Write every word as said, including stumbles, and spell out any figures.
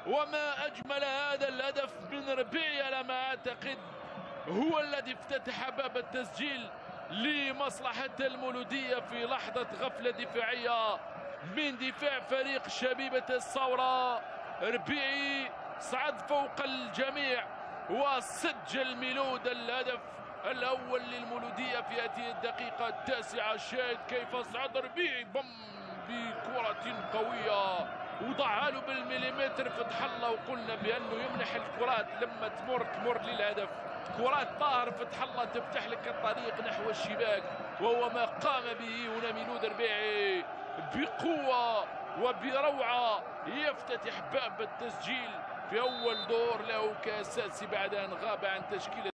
وما أجمل هذا الهدف من ربيعي على ما أعتقد هو الذي افتتح باب التسجيل لمصلحة المولودية في لحظة غفلة دفاعية من دفاع فريق شبيبة الثورة. ربيعي صعد فوق الجميع وسجل ميلود الهدف الأول للمولودية في هذه الدقيقة التاسعة. شاهد كيف صعد ربيعي بم بكرة قوية وضعها له بالمليمتر فتح الله، وقلنا بأنه يمنح الكرات لما تمر تمر للهدف. كرات طاهر فتح الله تفتح لك الطريق نحو الشباك، وهو ما قام به هنا ميلود ربيعي بقوة وبروعة يفتتح باب التسجيل في أول دور له كأساسي بعد أن غاب عن تشكيلة